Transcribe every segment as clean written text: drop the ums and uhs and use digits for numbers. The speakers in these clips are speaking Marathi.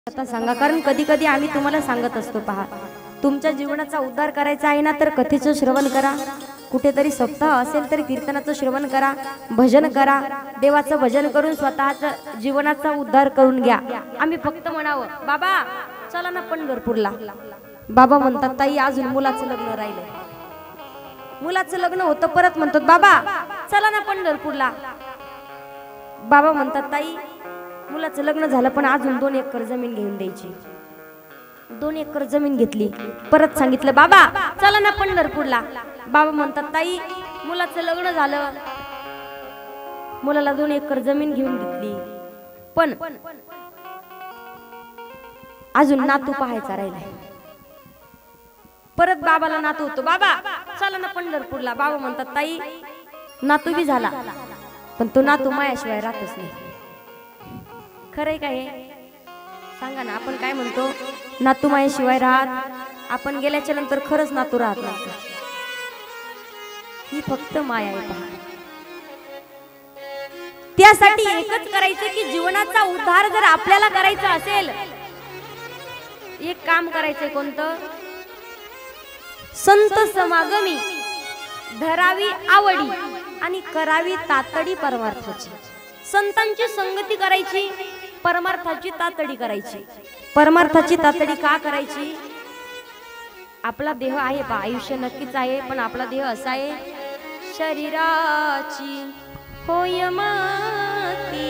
कथा सांगा, कारण कधी कधी आम्ही तुम्हाला सांगत असतो, पहा तुमच्या जीवनाचा उद्धार करायचा आहे ना तर कथेचं श्रवण करा, कुठेतरी सप्ताह असेल तर कीर्तनाचं श्रवण करा, भजन करा, देवाचं भजन करून स्वतःच्या जीवनाचा उद्धार करून घ्या। आम्ही फक्त म्हणावं बाबा चला ना पंढरपूरला, बाबा म्हणतात ताई अजून मुलाचं लग्न राहिलंय, मुलाचं लग्न होतं परत म्हणतात बाबा चला ना पंढरपूरला, बाबा म्हणतात ताई मुलाचं लग्न झालं पण अजून 2 एकर जमीन घेऊन द्यायची, 2 एकर जमीन घेतली, परत सांगितलं बाबा चला ना पंढरपूरला, बाबा म्हणतात ताई मुलाचं लग्न झालं, मुलाला 2 एकर जमीन घेऊन घेतली पण अजून नातू पाहायचा राहिलाय, परत बाबाला नातू होतो, बाबा चला ना पंढरपूरला, बाबा म्हणतात ताई नातू बी झाला पण तो नातू मायाशिवाय राहतच नाही। खरंय का हे सांगा ना, आपण काय म्हणतो नातू मायाशिवाय राहत, आपण गेल्याच्या नंतर खरंच नातू राहत नाही, ही फक्त माया आहे। पहा त्यासाठी एकच करायचं की जीवनाचा उद्धार जर आपल्याला करायचा असेल, एक काम करायचंय, कोणतं? संत समागमी धरावी आवडी आणि करावी तातडी परमार्थाची। संतांची संगती करायची, परमार्थाची तातडी करायची। परमार्थाची तातडी का करायची? आपला देह आहे पहा, आयुष्य नक्कीच आहे पण आपला देह असा आहे, शरीराची होय माती,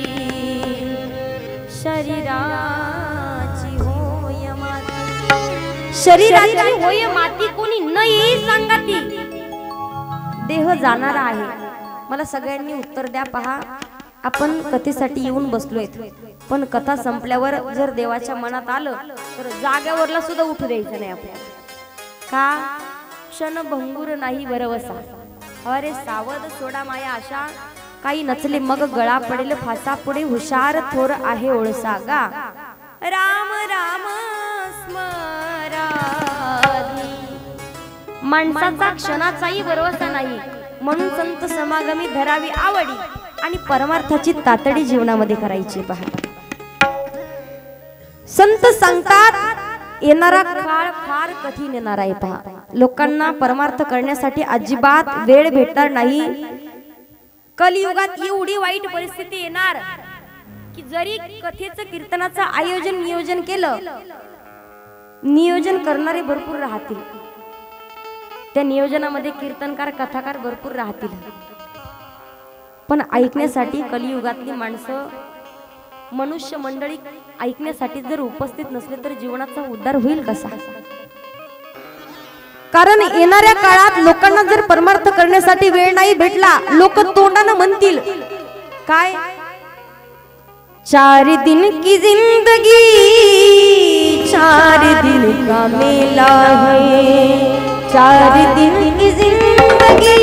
शरीराची होय माती, शरीराची होय माती कोणी नाही सांगती, देह जाणारा आहे। मला सगळ्यांनी उत्तर द्या, पहा आपण कथेसाठी येऊन बसलोय पण कथा संपल्यावर जर देवाच्या मनात आलं तर जागेवरला सुद्धा उठू द्यायचं नाही आपल्याला, का? क्षणभंगुर नाही वरवसा, अरे सावध सोडा माया आशा, काही नचले मग गळा पडेल फासा, पुढे हुशार थोर आहे ओळसा गा, राम राम स्मराधी, माणसाचा क्षणाचाही भरवसा नाही, म्हणून संत समागमी धरावी आवडी आणि परमार्थाची तातडी जीवनामध्ये करायची। पहा संत सांगतात येणारा काळ फार कठीण येणार आहे, पहा लोकांना परमार्थ करण्यासाठी अजिबात वेळ भेटणार नाही। कलियुगात एवढी वाईट परिस्थिती येणार की जरी कथेचं कीर्तनाचं आयोजन नियोजन केलं, नियोजन करणारे भरपूर राहतील, त्या नियोजनामध्ये कीर्तनकार कथाकार भरपूर राहतील, पण ऐकण्यासाठी कलियुगातली माणसं मनुष्य मंडळी ऐकण्यासाठी जर उपस्थित नसले तर जीवनाचा उद्धार होईल कसा? कारण येणाऱ्या काळात लोकांना जर परमार्थ करण्यासाठी वेळ नाही भेटला, लोक तोंडानं म्हणतील काय, 4 दिन की जिंदगी 4 दिन का मेला है, 4 दिन की जिंदगी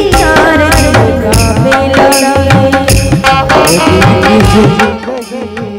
4 दिन का मेला है।